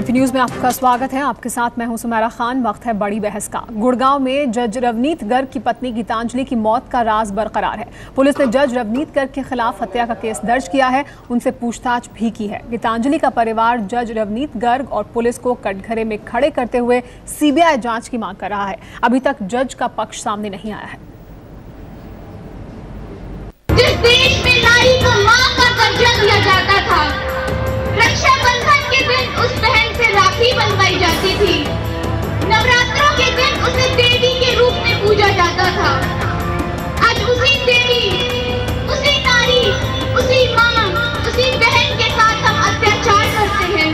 ज्योति news में आपका स्वागत है। आपके साथ मैं हूं सुमेरा खान। वक्त है बड़ी बहस का। गुड़गांव में जज रवनीत गर्ग की पत्नी गीतांजलि की मौत का राज बरकरार है। पुलिस ने जज रवनीत गर्ग के खिलाफ हत्या का केस दर्ज किया है, उनसे पूछताछ भी की है। गीतांजलि का परिवार जज रवनीत गर्ग और पुलिस को कटघरे में खड़े करते हुए सीबीआई जांच की मांग कर रहा है। अभी तक जज का पक्ष सामने नहीं आया है। जिस देश में नारी को मां का दर्जा दिया जाता था, रक्षाबंधन के दिन उस बहन से राखी बनवाई जाती थी, नवरात्रों के दिन उसे देवी के रूप में पूजा जाता था। आज उसी देवी, उसी नारी, उसी मां, उसी बहन के साथ हम अत्याचार करते हैं।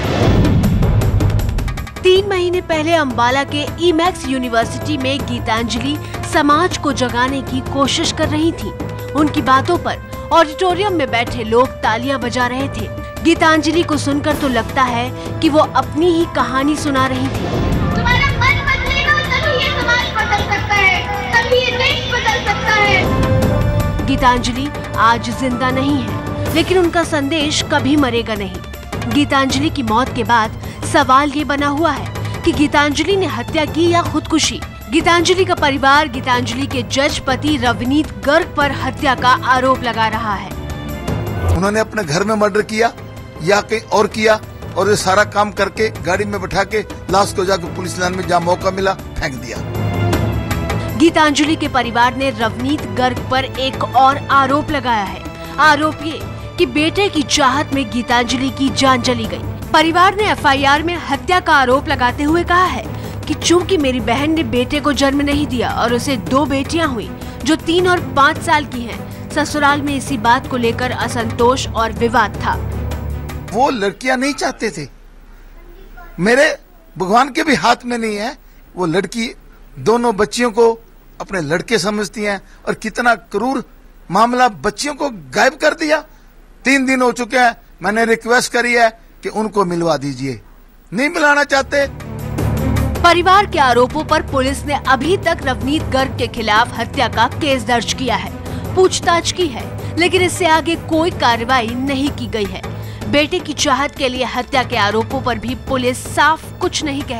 3 महीने पहले अंबाला के ईमैक्स यूनिवर्सिटी में गीतांजलि समाज को जगाने की कोशिश कर रही थी। उनकी बातों पर ऑडिटोरियम में बैठे लोग तालियां बजा रहे थे। गीतांजलि को सुनकर तो लगता है कि वो अपनी ही कहानी सुना रही थी। तुम्हारा मन बदलेगा तभी ये समाज बदल सकता है, तभी ये देश बदल सकता है। गीतांजलि आज जिंदा नहीं है, लेकिन उनका संदेश कभी मरेगा नहीं। गीतांजलि की मौत के बाद सवाल ये बना हुआ है कि गीतांजलि ने हत्या की या खुदकुशी। गीतांजलि का परिवार गीतांजलि के जज पति रवनीत गर्ग पर हत्या का आरोप लगा रहा है। उन्होंने अपने घर में मर्डर किया या कहीं और किया, और ये सारा काम करके गाड़ी में बैठा के लाश को जाकर पुलिस लाइन में जहाँ मौका मिला फेंक दिया। गीतांजलि के परिवार ने रवनीत गर्ग पर एक और आरोप लगाया है। आरोप ये कि बेटे की चाहत में गीतांजलि की जान चली गई। परिवार ने एफआईआर में हत्या का आरोप लगाते हुए कहा है कि चूंकि मेरी बहन ने बेटे को जन्म नहीं दिया और उसे 2 बेटियां हुई जो 3 और 5 साल की हैं, ससुराल में इसी बात को लेकर असंतोष और विवाद था। वो लड़कियां नहीं चाहते थे, मेरे भगवान के भी हाथ में नहीं है। वो लड़की दोनों बच्चियों को अपने लड़के समझती हैं, और कितना क्रूर मामला, बच्चियों को गायब कर दिया। 3 दिन हो चुके हैं, मैंने रिक्वेस्ट करी है कि उनको मिलवा दीजिए, नहीं मिलाना चाहते। परिवार के आरोपों पर पुलिस ने अभी तक रवनीत गर्ग के खिलाफ हत्या का केस दर्ज किया है, पूछताछ की है, लेकिन इससे आगे कोई कार्रवाई नहीं की गई है। बेटे की चाहत के लिए हत्या के आरोपों पर भी पुलिस साफ कुछ नहीं कह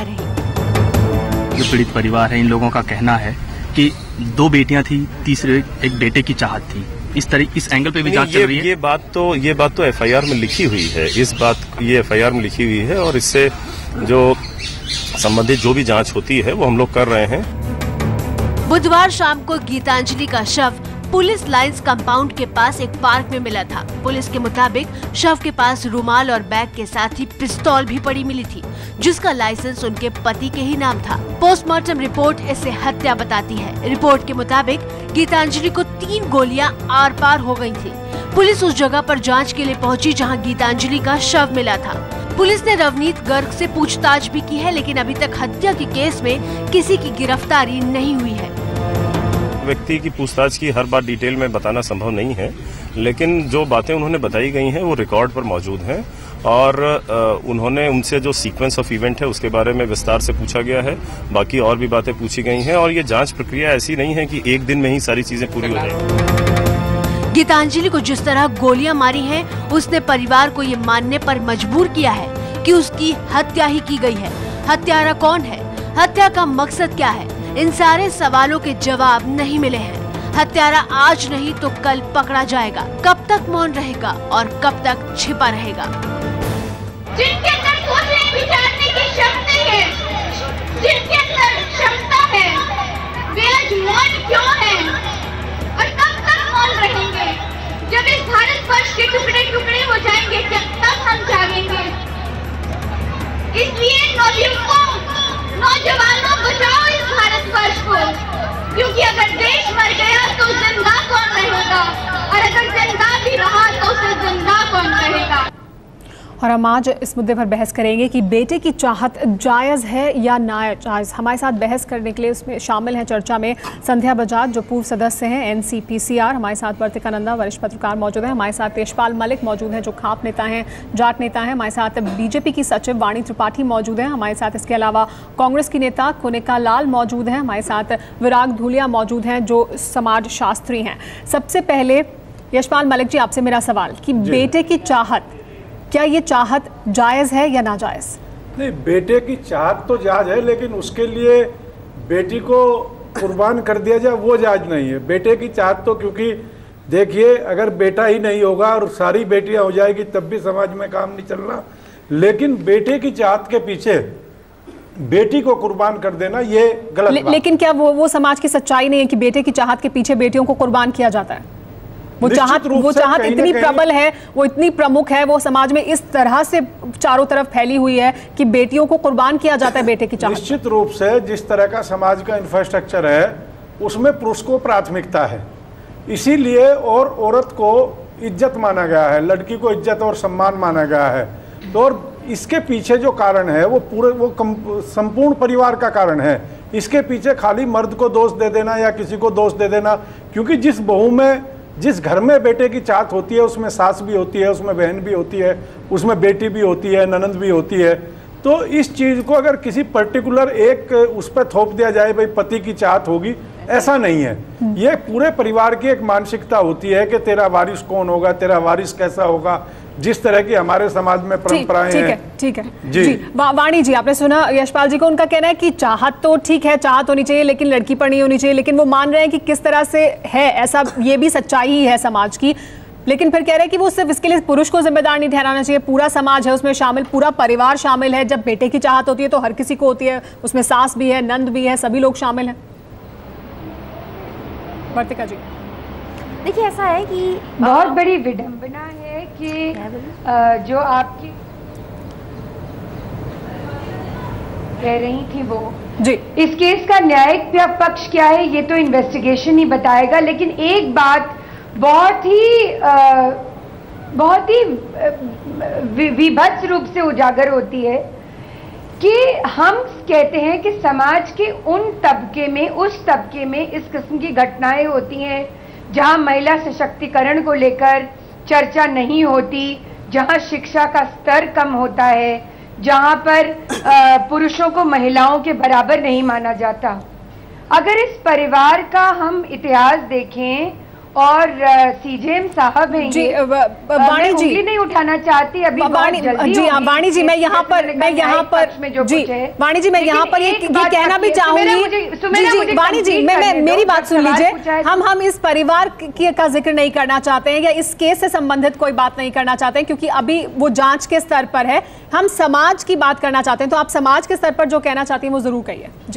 रही। जो पीड़ित परिवार है, इन लोगों का कहना है कि 2 बेटियां थी, तीसरे एक बेटे की चाहत थी। इस एंगल पे भी जांच चल रही है। ये बात तो एफआईआर में लिखी हुई है। ये एफआईआर में लिखी हुई है, और इससे जो संबंधित जो भी जांच होती है वो हम लोग कर रहे हैं। बुधवार शाम को गीतांजलि का शव पुलिस लाइंस कंपाउंड के पास एक पार्क में मिला था। पुलिस के मुताबिक शव के पास रुमाल और बैग के साथ ही पिस्तौल भी पड़ी मिली थी, जिसका लाइसेंस उनके पति के ही नाम था। पोस्टमार्टम रिपोर्ट इसे हत्या बताती है। रिपोर्ट के मुताबिक गीतांजलि को 3 गोलियां आर पार हो गई थी। पुलिस उस जगह पर जांच के लिए पहुंची जहां गीतांजलि का शव मिला था। पुलिस ने रवनीत गर्ग से पूछताछ भी की है, लेकिन अभी तक हत्या के केस में किसी की गिरफ्तारी नहीं हुई है। व्यक्ति की पूछताछ की हर बात डिटेल में बताना संभव नहीं है, लेकिन जो बातें उन्होंने बताई गई हैं वो रिकॉर्ड पर मौजूद हैं, और उन्होंने उनसे जो सीक्वेंस ऑफ इवेंट है उसके बारे में विस्तार से पूछा गया है। बाकी और भी बातें पूछी गई हैं, और ये जांच प्रक्रिया ऐसी नहीं है कि एक दिन में ही सारी चीजें पूरी हो जाएंगी। गीतांजलि को जिस तरह गोलियां मारी हैं, उसने परिवार को ये मानने पर मजबूर किया है कि उसकी हत्या ही की गई है। हत्यारा कौन है? हत्या का मकसद क्या है? इन सारे सवालों के जवाब नहीं मिले हैं। हत्यारा आज नहीं तो कल पकड़ा जाएगा। कब तक मौन रहेगा और कब तक छिपा रहेगा? जिनके अंदर सोचने विचारने की शक्ति है, जिनके अंदर क्षमता है, वे आज मौन क्यों हैं? और कब तक मौन रहेंगे? जब इस भारतवर्ष के टुकड़े टुकड़े हो जाएंगे, तब हम जागेंगे। इसलिए नौजवानों बचाओ इस भारतवर्ष को, क्योंकि अगर देश मर गया तो जिंदा कौन रहेगा, और अगर जिंदा भी रहा तो उसे जिंदा कौन कहेगा। और हम आज इस मुद्दे पर बहस करेंगे कि बेटे की चाहत जायज़ है या नाजायज़। हमारे साथ बहस करने के लिए उसमें शामिल हैं चर्चा में संध्या बजाज, जो पूर्व सदस्य हैं एनसीपीसीआर। हमारे साथ वर्तिका नंदा, वरिष्ठ पत्रकार मौजूद हैं। हमारे साथ तेजपाल मलिक मौजूद हैं, जो खाप नेता हैं, जाट नेता हैं। हमारे साथ बीजेपी की सचिव वाणी त्रिपाठी मौजूद हैं। हमारे साथ इसके अलावा कांग्रेस की नेता कुनिका लाल मौजूद हैं। हमारे साथ विराग धूलिया मौजूद हैं, जो समाज शास्त्री हैं। सबसे पहले यशपाल मलिक जी, आपसे मेरा सवाल कि बेटे की चाहत, क्या ये चाहत जायज़ है या नाजायज़? नहीं, बेटे की चाहत तो जायज है, लेकिन उसके लिए बेटी को कुर्बान कर दिया जाए वो जायज नहीं है। बेटे की चाहत तो, क्योंकि देखिए अगर बेटा ही नहीं होगा और सारी बेटियां हो जाएगी तब भी समाज में काम नहीं चल रहा, लेकिन बेटे की चाहत के पीछे बेटी को कुर्बान कर देना ये गलत बात। लेकिन क्या वो समाज की सच्चाई नहीं है कि बेटे की चाहत के पीछे बेटियों को कुर्बान किया जाता है? वो चाहत इतनी प्रबल है, वो इतनी प्रमुख है, वो समाज में इस तरह से चारों तरफ फैली हुई है कि बेटियों को कुर्बान किया जाता है बेटे की चाहत। निश्चित रूप से जिस तरह का समाज का इंफ्रास्ट्रक्चर है उसमें पुरुष को प्राथमिकता है, इसीलिए और औरत को इज्जत माना गया है, लड़की को इज्जत और सम्मान माना गया है। तो और इसके पीछे जो कारण है वो संपूर्ण परिवार का कारण है। इसके पीछे खाली मर्द को दोष दे देना या किसी को दोष दे देना, क्योंकि जिस घर में बेटे की चाहत होती है उसमें सास भी होती है, उसमें बहन भी होती है, उसमें बेटी भी होती है, ननंद भी होती है। तो इस चीज को अगर किसी पर्टिकुलर एक उस पर थोप दिया जाए भाई पति की चाहत होगी, ऐसा नहीं है। ये पूरे परिवार की एक मानसिकता होती है कि तेरा वारिस कौन होगा, तेरा वारिस कैसा होगा, जिस तरह की हमारे समाज में परंपराएं हैं। ठीक है जी। वाणी जी, आपने सुना यशपाल जी को, उनका कहना है कि चाहत तो ठीक है, चाहत होनी चाहिए लेकिन लड़की पर नहीं होनी चाहिए, लेकिन वो मान रहे हैं कि किस तरह से है ऐसा, ये भी सच्चाई ही है समाज की, लेकिन फिर कह रहे हैं कि वो सिर्फ इसके लिए पुरुष को जिम्मेदार नहीं ठहराना चाहिए, पूरा समाज है उसमें शामिल, पूरा परिवार शामिल है। जब बेटे की चाहत होती है तो हर किसी को होती है, उसमें सास भी है, नंद भी है, सभी लोग शामिल हैं। वर्तिका जी, देखिए ऐसा है कि बहुत बड़ी विडंबना है कि जो आपकी कह रही थी वो जी, इस केस का न्यायिक पक्ष क्या है ये तो इन्वेस्टिगेशन ही बताएगा, लेकिन एक बात बहुत ही विभत्स रूप से उजागर होती है कि हम कहते हैं कि समाज के उन तबके में, उस तबके में इस किस्म की घटनाएं होती हैं जहां महिला सशक्तिकरण को लेकर चर्चा नहीं होती, जहां शिक्षा का स्तर कम होता है, जहां पर पुरुषों को महिलाओं के बराबर नहीं माना जाता। अगर इस परिवार का हम इतिहास देखें और सीजेएम साहब हैं जी, वाणी जी नहीं उठाना चाहती अभी वाणी जी, मैं यहाँ पर जी, वाणी जी, मैं यहाँ पर ये कहना भी चाहूंगी जी, वाणी जी, मैं मेरी बात सुन लीजिए। हम इस परिवार का जिक्र नहीं करना चाहते हैं या इस केस से संबंधित कोई बात नहीं करना चाहते हैं, क्योंकि अभी वो जांच के स्तर पर है। हम समाज की बात करना चाहते हैं, तो आप समाज के स्तर पर जो कहना चाहती हैं वो जरूर कहिए जी।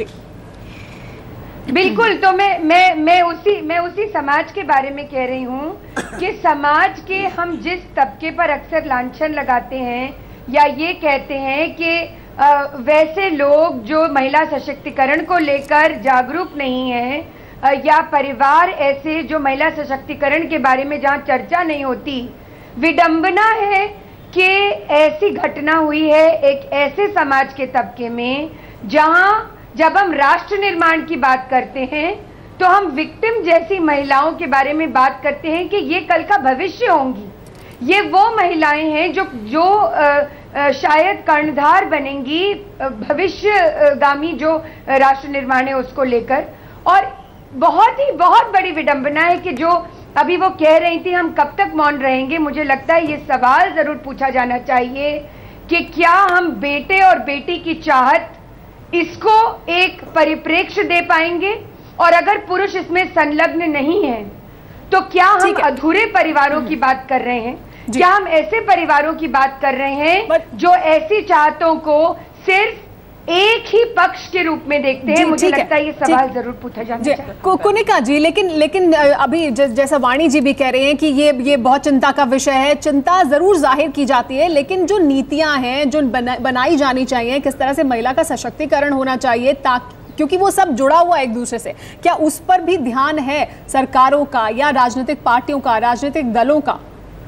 बिल्कुल, तो मैं उसी समाज के बारे में कह रही हूँ कि समाज के हम जिस तबके पर अक्सर लांछन लगाते हैं या ये कहते हैं कि वैसे लोग जो महिला सशक्तिकरण को लेकर जागरूक नहीं हैं या परिवार ऐसे जो महिला सशक्तिकरण के बारे में जहाँ चर्चा नहीं होती, विडंबना है कि ऐसी घटना हुई है एक ऐसे समाज के तबके में जहाँ जब हम राष्ट्र निर्माण की बात करते हैं तो हम विक्टिम जैसी महिलाओं के बारे में बात करते हैं कि ये कल का भविष्य होंगी। ये वो महिलाएं हैं जो शायद कर्णधार बनेंगी भविष्यगामी जो राष्ट्र निर्माण है उसको लेकर। और बहुत बड़ी विडंबना है कि जो अभी वो कह रही थी हम कब तक मौन रहेंगे, मुझे लगता है ये सवाल जरूर पूछा जाना चाहिए कि क्या हम बेटे और बेटी की चाहत इसको एक परिप्रेक्ष्य दे पाएंगे, और अगर पुरुष इसमें संलग्न नहीं है तो क्या हम अधूरे परिवारों की बात कर रहे हैं? क्या हम ऐसे परिवारों की बात कर रहे हैं जो ऐसी चाहतों को सिर्फ एक ही पक्ष के रूप में देखते हैं? मुझे लगता है ये सवाल जरूर पूछा जाना चाहिए। कुनिका जी, लेकिन अभी जैसा वाणी जी भी कह रहे हैं कि ये बहुत चिंता का विषय है, चिंता जरूर जाहिर की जाती है, लेकिन जो नीतियां हैं जो बनाई जानी चाहिए, किस तरह से महिला का सशक्तिकरण होना चाहिए, ताकि क्योंकि वो सब जुड़ा हुआ एक दूसरे से, क्या उस पर भी ध्यान है सरकारों का या राजनीतिक पार्टियों का, राजनीतिक दलों का?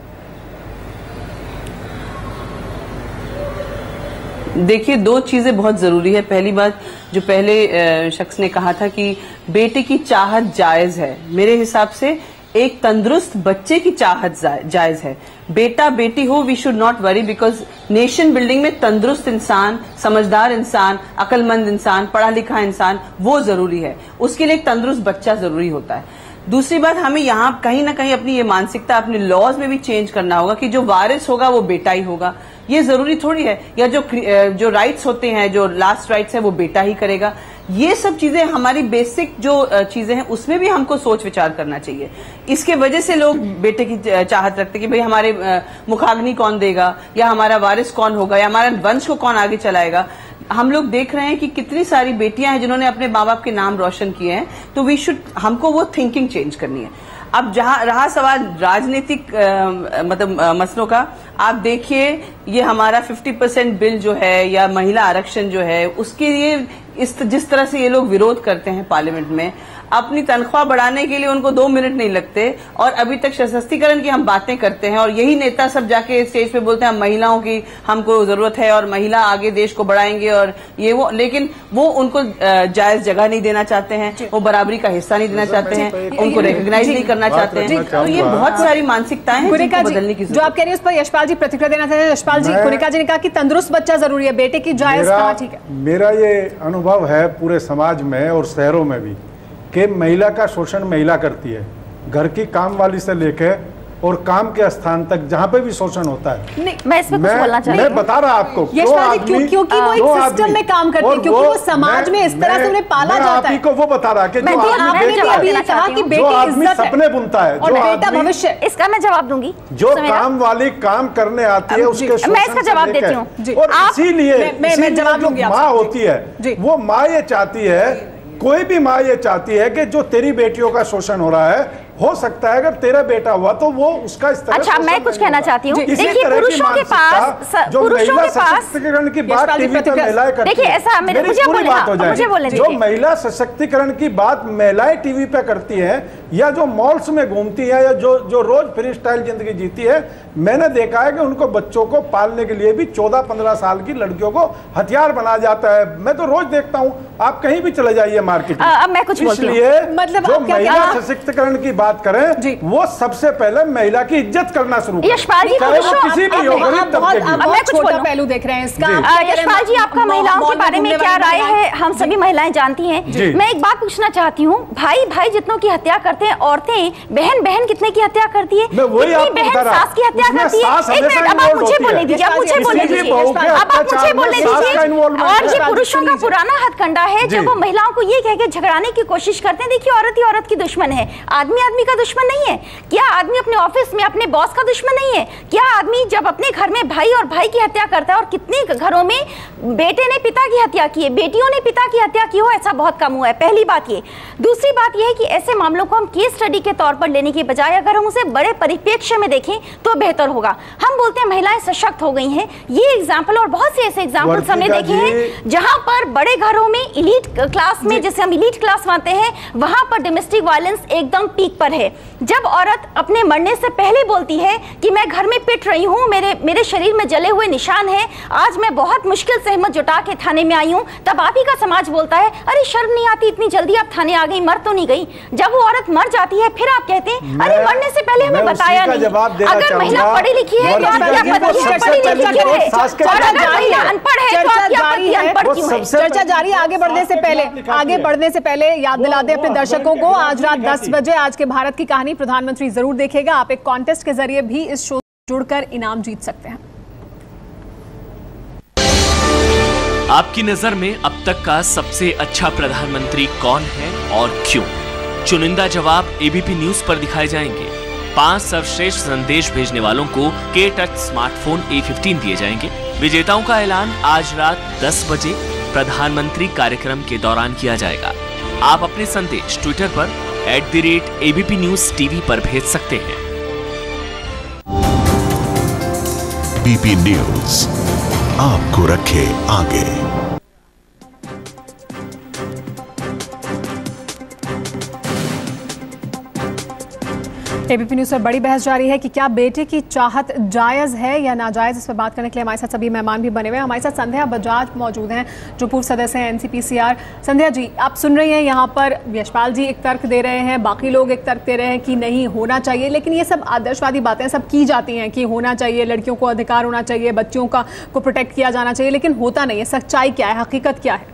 देखिए, दो चीजें बहुत जरूरी है। पहली बात, जो पहले शख्स ने कहा था कि बेटे की चाहत जायज है, मेरे हिसाब से एक तंदुरुस्त बच्चे की चाहत जायज है। बेटा बेटी हो, we should not worry, because nation building में तंदुरुस्त इंसान, समझदार इंसान, अक्लमंद इंसान, पढ़ा लिखा इंसान वो जरूरी है। उसके लिए एक तंदुरुस्त बच्चा जरूरी होता है। दूसरी बात, हमें यहाँ कहीं ना कहीं अपनी ये मानसिकता अपने लॉज में भी चेंज करना होगा कि जो वारिस होगा वो बेटा ही होगा। ये जरूरी थोड़ी है, या जो राइट्स होते हैं, जो लास्ट राइट्स है वो बेटा ही करेगा। ये सब चीजें हमारी बेसिक जो चीजें हैं उसमें भी हमको सोच विचार करना चाहिए। इसके वजह से लोग बेटे की चाहत रखते कि भाई हमारे मुखाग्नि कौन देगा, या हमारा वारिस कौन होगा, या हमारा वंश को कौन आगे चलाएगा। हम लोग देख रहे हैं कि कितनी सारी बेटियां हैं जिन्होंने अपने माँ बाप के नाम रोशन किए हैं, तो हमको वो थिंकिंग चेंज करनी है। अब जहां रहा सवाल राजनीतिक मतलब मसलों का, आप देखिए ये हमारा 50% बिल जो है या महिला आरक्षण जो है, उसके लिए जिस तरह से ये लोग विरोध करते हैं पार्लियामेंट में, अपनी तनख्वाह बढ़ाने के लिए उनको 2 मिनट नहीं लगते, और अभी तक सशक्तिकरण की हम बातें करते हैं, और यही नेता सब जाके स्टेज पे बोलते हैं महिलाओं की हमको जरूरत है और महिला आगे देश को बढ़ाएंगे और ये वो, लेकिन वो उनको जायज जगह नहीं देना चाहते हैं, वो बराबरी का हिस्सा नहीं देना चाहते हैं, उनको रिकॉग्नाइज नहीं करना चाहते हैं। तो ये बहुत सारी मानसिकताएं हैं जिनको बदलने की जो आप कह रही है उस पर यशपाल जी प्रतिक्रिया देना चाहते हैं। यशपाल जी, कुनिका जी ने कहा कि तंदुरुस्त बच्चा जरूरी है, बेटे की जायज कहाँ ठीक है। मेरा ये अनुभव है पूरे समाज में और शहरों में भी कि महिला का शोषण महिला करती है, घर की काम वाली से लेके और काम के स्थान तक जहाँ पे भी शोषण होता है। नहीं, मैं इसमें कुछ बोलना चाहती हूँ। मैं बता रहा आपको क्योंकि वो एक सिस्टम में काम करते हैं, क्योंकि वो समाज में इस तरह से उन्हें पाला जाता है। को वो बता रहा कि जो आदमी सपने बुनता है, जो बेटा भविष्य, इसका मैं जवाब दूंगी। जो काम वाली काम करने आती है उसके मैं इसका जवाब देती हूँ, और इसीलिए माँ होती है, वो माँ ये चाहती है, कोई भी माँ ये चाहती है कि जो तेरी बेटियों का शोषण हो रहा है, हो सकता है अगर तेरा बेटा हुआ तो वो उसका इस तरह। अच्छा, मैं कुछ कहना चाहती हूँ। देखिए पुरुषों के पास सशक्तिकरण की बात टीवी पर महिलाएं करती हैं। देखिए ऐसा मुझे बोलने जो महिला सशक्तिकरण की बात महिलाएं टीवी पे करती हैं, या जो मॉल्स में घूमती है, या जो रोज फ्री स्टाइल जिंदगी जीती है, मैंने देखा है कि उनको बच्चों को पालने के लिए भी 14-15 साल की लड़कियों को हथियार बनाया जाता है। मैं तो रोज देखता हूँ, आप कहीं भी चले जाइए मार्केट में। इसलिए जो महिला सशक्तिकरण की बात करें, वो सबसे पहले महिला की इज्जत करना शुरू करें, यशपाल जी चाहे वो किसी भी छोटा पहलू देख रहे हैं इसका। यशपाल जी, आपका महिलाओं के बारे में क्या राय है, हम सभी महिलाएं जानती हैं। मैं एक बात पूछना चाहती हूँ, भाई भाई जितनों की हत्या करते हैं, औरतें बहन बहन कितने की हत्या करती है, बहन सास की हत्या करती है। एक मिनट, अब आप मुझे बोलने दीजिए, अब आप मुझे बोलने दीजिए। और ये पुरुषों का पुराना हथकंडा है, जब वो महिलाओं को ये कह के झगड़ाने की कोशिश करते हैं, देखिए औरत ही औरत की दुश्मन है, आदमी आदमी का दुश्मन नहीं है। क्या आदमी अपने ऑफिस में अपने बॉस का दुश्मन नहीं है? क्या आदमी जब अपने घर में भाई और भाई की हत्या करता है, और कितने घरों में बेटे ने पिता की हत्या की है, बेटियों ने पिता की हत्या की हो, ऐसा बहुत कम हुआ है। पहली बात ये। दूसरी बात यह है कि ऐसे मामलों को हम केस स्टडी के तौर पर लेने की बजाय अगर हम उसे बड़े परिप्रेक्ष्य में देखें तो बेहतर होगा। हम बोलते हैं महिलाएं सशक्त हो गई हैं, ये एग्जाम्पल और बहुत से ऐसे एग्जाम्पल हमने देखे हैं जहां पर बड़े घरों में इलीट क्लास में, जिसे हम इलीट क्लास मानते हैं, वहां पर डोमेस्टिक वायलेंस एकदम पीक पर है। जब औरत अपने मरने से पहले बोलती है कि मैं घर में पिट रही हूँ, मेरे शरीर में जले हुए निशान हैं, आज मैं बहुत मुश्किल से हिम्मत जुटा के थाने में आई हूँ, तब आप ही का समाज बोलता है अरे शर्म नहीं आती, इतनी जल्दी आप थाने आ गई, मर तो नहीं गई। जब वो औरत मर जाती है फिर आप कहते हैं अरे मरने से पहले हमें बताया नहीं। अगर महिला पढ़ी लिखी है तो आपकी पति है पढ़ी लिखी है, और अगर महिला अनपढ़ है तो आपकी पति अनपढ़ क्यों है? चर्चा जारी। आगे बढ़ने से पहले याद दिला दें अपने दर्शकों को, आज रात 10 बजे आज के भारत की कहानी प्रधानमंत्री जरूर देखेगा। आप एक कॉन्टेस्ट के जरिए भी इस शो जुड़कर इनाम जीत सकते हैं। आपकी नजर में अब तक का सबसे अच्छा प्रधानमंत्री कौन है और क्यों? चुनिंदा जवाब एबीपी न्यूज पर दिखाए जाएंगे। 5 सर्वश्रेष्ठ संदेश भेजने वालों को के टच स्मार्टफोन A15 दिए जाएंगे। विजेताओं का ऐलान आज रात 10 बजे प्रधानमंत्री कार्यक्रम के दौरान किया जाएगा। आप अपने संदेश ट्विटर पर @ABP News TV पर भेज सकते हैं। बीपी न्यूज आपको रखे आगे। एबीपी न्यूज पर बड़ी बहस जारी है कि क्या बेटे की चाहत जायज है या नाजायज। इस पर बात करने के लिए हमारे साथ सभी मेहमान भी बने हुए हैं। हमारे साथ संध्या बजाज मौजूद हैं जो पूर्व सदस्य हैं NCPCR। संध्या जी, आप सुन रही हैं यहाँ पर यशपाल जी एक तर्क दे रहे हैं, बाकी लोग एक तर्क दे रहे हैं कि नहीं होना चाहिए, लेकिन ये सब आदर्शवादी बातें सब की जाती हैं कि होना चाहिए, लड़कियों को अधिकार होना चाहिए, बच्चों को प्रोटेक्ट किया जाना चाहिए, लेकिन होता नहीं है। सच्चाई क्या है, हकीकत क्या है?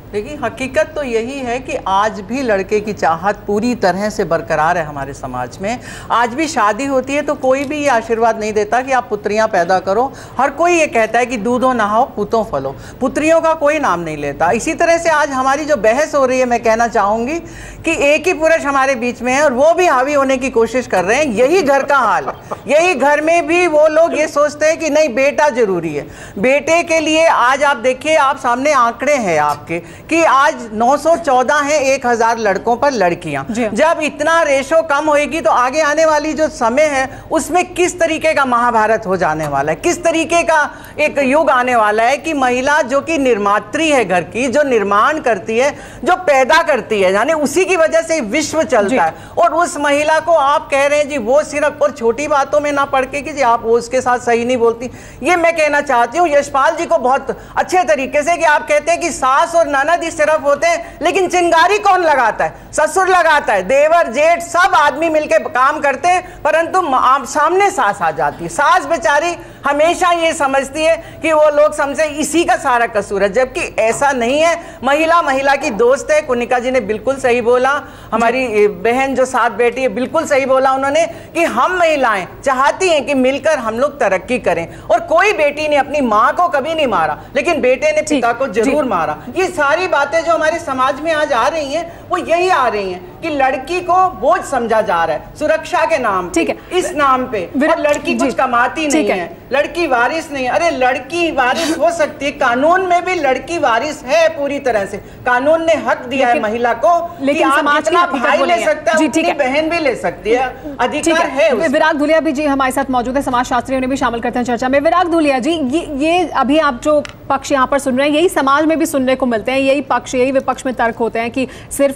देखिए, हकीकत तो यही है कि आज भी लड़के की चाहत पूरी तरह से बरकरार है हमारे समाज में। आज भी शादी होती है तो कोई भी ये आशीर्वाद नहीं देता कि आप पुत्रियां पैदा करो। हर कोई ये कहता है कि दूधो नहाओ पूतों फलो, पुत्रियों का कोई नाम नहीं लेता। इसी तरह से आज हमारी जो बहस हो रही है, मैं कहना चाहूंगी कि एक ही पुरुष हमारे बीच में है और वो भी हावी होने की कोशिश कर रहे हैं। यही घर का हाल है, यही घर में भी वो लोग ये सोचते हैं कि नहीं बेटा जरूरी है। बेटे के लिए आज आप देखिए, आप सामने आंकड़े हैं आपके कि आज 914 है 1000 लड़कों पर लड़कियां। जब इतना रेशो कम होएगी तो आगे आने वाली जो समय है उसमें किस तरीके का महाभारत हो जाने वाला है, किस तरीके का एक युग आने वाला है कि महिला जो कि निर्मात्री है घर की, जो निर्माण करती है, जो पैदा करती है, यानी उसी की वजह से विश्व चलता है। और उस महिला को आप कह रहे हैं जी वो सिर्फ और छोटी बातों में ना पड़ के कि जी आप वो उसके साथ सही नहीं बोलती। ये मैं कहना चाहती हूँ यशपाल जी को बहुत अच्छे तरीके से कि आप कहते हैं कि सास और ननद ही सिर्फ होते हैं, लेकिन चिंगारी कौन लगाता है? ससुर लगाता है, देवर जेठ सब आदमी मिलकर काम करते हैं, परंतु सामने सास आ जाती है। सास बेचारी हमेशा ये समझती है कि वो लोग समझे इसी का सारा कसूर है, जबकि ऐसा नहीं है। महिला महिला की दोस्त है। कुनिका जी ने बिल्कुल सही बोला, हमारी बहन जो साथ बैठी है बिल्कुल सही बोला उन्होंने कि हम महिलाएं चाहती हैं कि मिलकर हम लोग तरक्की करें। और कोई बेटी ने अपनी माँ को कभी नहीं मारा, लेकिन बेटे ने पिता को जरूर मारा। ये सारी बातें जो हमारे समाज में आज आ रही हैं वो यही आ रही हैं कि लड़की को बोझ समझा जा रहा है सुरक्षा के नाम पे, इस नाम पे। और लड़की कुछ कमाती नहीं है, लड़की वारिस नहीं है। अरे लड़की वारिस हो सकती है, कानून में भी लड़की वारिस है पूरी तरह से। कानून ने हक दिया है महिला को, लेकिन समाज का भाई ले सकता है, अपनी बहन भी ले सकती है, अधिकार है। विराग धूलिया भी जी हमारे साथ मौजूद है, समाज शास्त्री, उन्हें भी शामिल करते हैं चर्चा में। विराग धूलिया जी, ये अभी आप जो पक्ष यहाँ पर सुन रहे हैं यही समाज में भी सुनने को मिलते हैं, यही पक्ष यही विपक्ष में तर्क होते हैं कि सिर्फ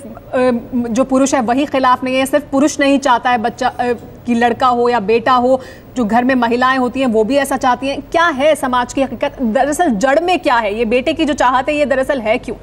जो पुरुष है वही खिलाफ नहीं है, सिर्फ पुरुष नहीं चाहता है बच्चा कि लड़का हो या बेटा हो, जो घर में महिलाएं होती हैं वो भी ऐसा चाहती हैं। क्या है समाज की हकीकत, दरअसल जड़ में क्या है? ये बेटे की जो चाहत है ये दरअसल है क्यों?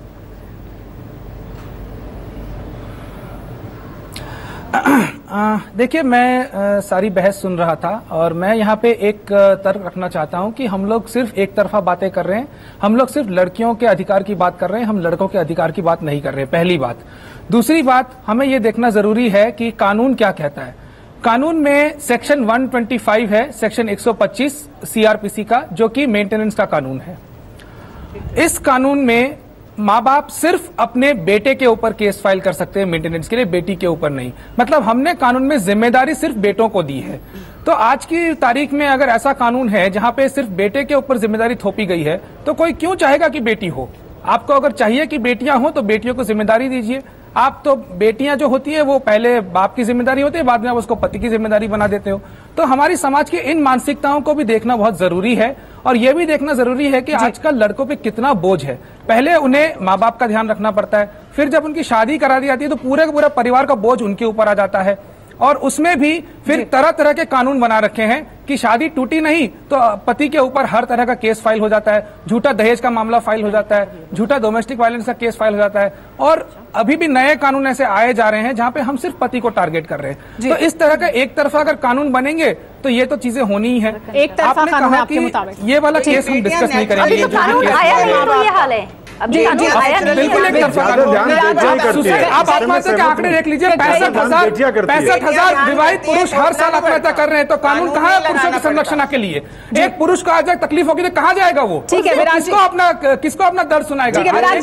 देखिए, मैं सारी बहस सुन रहा था और मैं यहाँ पे एक तर्क रखना चाहता हूँ कि हम लोग सिर्फ एक तरफा बातें कर रहे हैं। हम लोग सिर्फ लड़कियों के अधिकार की बात कर रहे हैं, हम लड़कों के अधिकार की बात नहीं कर रहे, पहली बात। दूसरी बात, हमें ये देखना जरूरी है कि कानून क्या कहता है। कानून में सेक्शन 125 है, सेक्शन 125 सीआरपीसी का, जो कि मेंटेनेंस का कानून है। इस कानून में माँ बाप सिर्फ अपने बेटे के ऊपर केस फाइल कर सकते हैं मेंटेनेंस के लिए, बेटी के ऊपर नहीं। मतलब हमने कानून में जिम्मेदारी सिर्फ बेटों को दी है। तो आज की तारीख में अगर ऐसा कानून है जहां पे सिर्फ बेटे के ऊपर जिम्मेदारी थोपी गई है, तो कोई क्यों चाहेगा कि बेटी हो? आपको अगर चाहिए कि बेटियां हो तो बेटियों को जिम्मेदारी दीजिए। आप तो बेटियां जो होती है वो पहले बाप की जिम्मेदारी होती है, बाद में आप उसको पति की जिम्मेदारी बना देते हो। तो हमारी समाज की इन मानसिकताओं को भी देखना बहुत जरूरी है और ये भी देखना जरूरी है कि आजकल लड़कों पे कितना बोझ है। पहले उन्हें माँ बाप का ध्यान रखना पड़ता है, फिर जब उनकी शादी करा दी जाती है तो पूरे का पूरा परिवार का बोझ उनके ऊपर आ जाता है। और उसमें भी फिर तरह तरह के कानून बना रखे हैं कि शादी टूटी नहीं तो पति के ऊपर हर तरह का केस फाइल हो जाता है, झूठा दहेज का मामला फाइल हो जाता है, झूठा डोमेस्टिक वायलेंस का केस फाइल हो जाता है। और अभी भी नए कानून ऐसे आए जा रहे हैं जहां पे हम सिर्फ पति को टारगेट कर रहे हैं। तो इस तरह का एक तरफा अगर कानून बनेंगे तो ये तो चीजें होनी ही है। एक तरफा कानून आपके मुताबिक ये वाला केस हम डिस्कस नहीं करेंगे। अभी तो कानून आया नहीं तो ये हाल है। बिल्कुल एक तरफा आप आत्महत्या के आंकड़े देख लीजिए, 65,000 विवाहित पुरुष हर साल आत्महत्या कर रहे हैं। तो कानून कहाँ है पुरुषों के संरक्षण के लिए? एक पुरुष को आज तकलीफ होगी तो कहाँ जाएगा वो? ठीक है, किसको अपना दर्द सुनाएगा?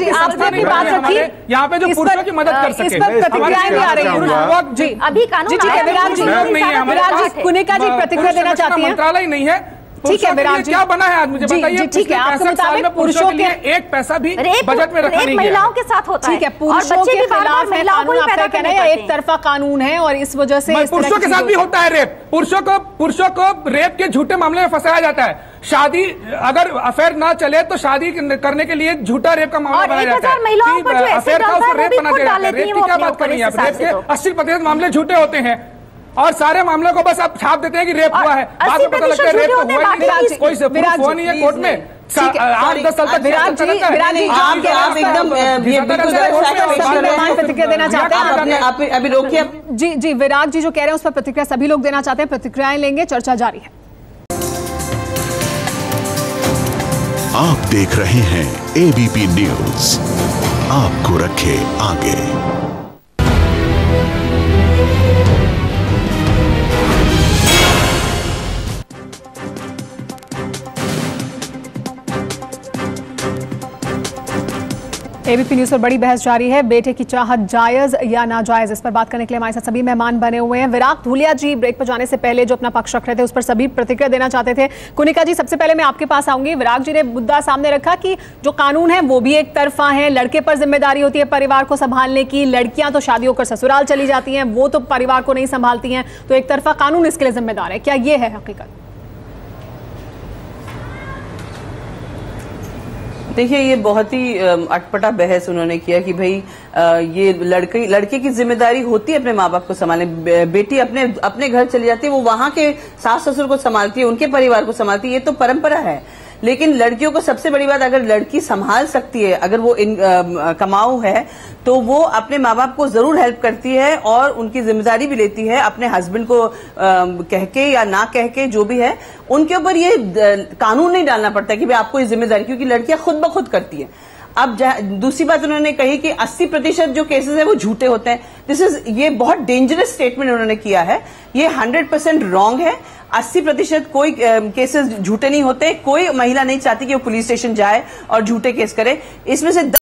यहाँ पे जो पुरुषों की मदद कर सके। प्रतिक्रियाएं भी आ रही हैं अभी कानून कुनिका जी प्रतिक्रिया देना चाहती हैं। मंत्रालय नहीं है, ठीक है विराट जी, क्या बना है आज मुझे बताइए? ठीक है, आपके मुताबिक पुरुषों के लिए एक पैसा भी बजट में रखा नहीं गया। महिलाओं के साथ होता है। ठीक है, पुरुषों के खिलाफ कानून आपका कहना है एक तरफा कानून है और इस वजह से पुरुषों के साथ भी होता है रेप। पुरुषों को रेप के झूठे मामले में फंसाया जाता है। शादी अगर अफेयर ना चले तो शादी करने के लिए झूठा रेप का मामला बनाया जाता है। अफेयर का उसको रेप बना दिया जाता है। रेप की क्या बात कर रही है? रेप के 80% मामले झूठे होते हैं और सारे मामलों को बस आप छाप देते हैं कि रेप हुआ है, बाद में पता लगता है रेप तो हुआ ही नहीं, कोई सबूत हुआ नहीं है कोर्ट में। 8-10 साल तक विराट जी एकदम प्रतिक्रिया देना चाहते हैं, अभी रोकिए। जी विराट जी जो कह रहे हैं उस पर प्रतिक्रिया सभी लोग देना चाहते हैं, प्रतिक्रियाएं लेंगे, चर्चा जारी है। आप देख रहे हैं एबीपी न्यूज। आपको रखे आगे। एबीपी न्यूज पर बड़ी बहस जारी है। बेटे की चाहत जायज या नाजायज, इस पर बात करने के लिए हमारे साथ सभी मेहमान बने हुए हैं। विराग धूलिया जी ब्रेक पर जाने से पहले जो अपना पक्ष रख रहे थे उस पर सभी प्रतिक्रिया देना चाहते थे। कुनिका जी, सबसे पहले मैं आपके पास आऊंगी। विराग जी ने मुद्दा सामने रखा कि जो कानून है वो भी एक तरफा है, लड़के पर जिम्मेदारी होती है परिवार को संभालने की, लड़कियां तो शादी होकर ससुराल चली जाती हैं, वो तो परिवार को नहीं संभालती हैं, तो एक तरफा कानून इसके लिए जिम्मेदार है। क्या ये है हकीकत? देखिए, ये बहुत ही अटपटा बहस उन्होंने किया कि भाई ये लड़के की जिम्मेदारी होती है अपने माँ बाप को संभालने, बेटी अपने घर चली जाती है, वो वहां के सास ससुर को संभालती है, उनके परिवार को संभालती है, ये तो परंपरा है। लेकिन लड़कियों को सबसे बड़ी बात, अगर लड़की संभाल सकती है, अगर वो कमाऊ है, तो वो अपने माँ बाप को जरूर हेल्प करती है और उनकी जिम्मेदारी भी लेती है, अपने हस्बैंड को कह के या ना कह के, जो भी है उनके ऊपर ये कानून नहीं डालना पड़ता कि भाई आपको ये जिम्मेदारी, क्योंकि लड़कियां खुद ब खुद करती है। अब दूसरी बात उन्होंने कही कि 80% जो केसेस है वो झूठे होते हैं। ये बहुत डेंजरस स्टेटमेंट उन्होंने किया है। ये 100% रॉन्ग है। 80% कोई केसेस झूठे नहीं होते। कोई महिला नहीं चाहती कि वो पुलिस स्टेशन जाए और झूठे केस करे। इसमें से